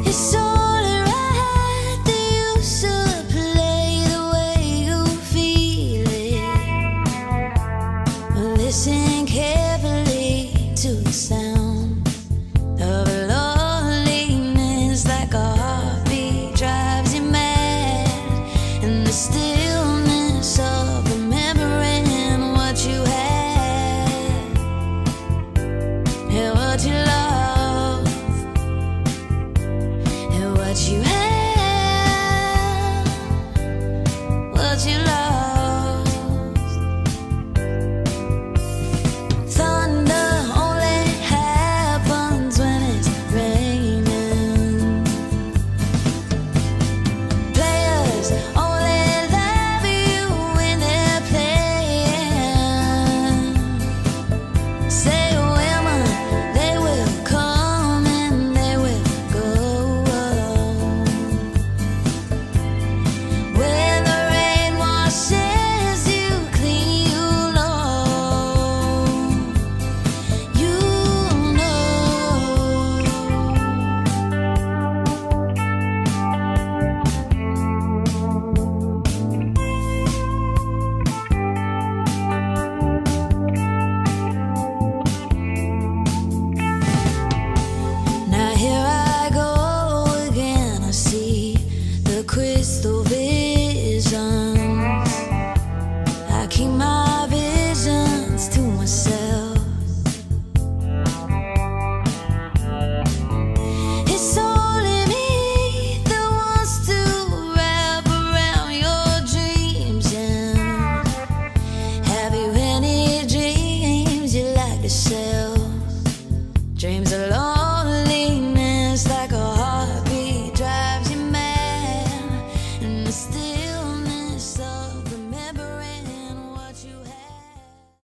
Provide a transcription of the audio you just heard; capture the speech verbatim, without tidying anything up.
It's only right that you should play the way you feel it. Listen carefully to the sound of loneliness, like a heartbeat drives you mad, and the stillness of remembering what you had and what you love and what you had, what you lost. Thunder only happens when it's raining. Players only love you when they're playing. Say women, they will come and they will go. When the rain washes you clean, you know, you know. Now here I go again. I see the crystal visions. I keep my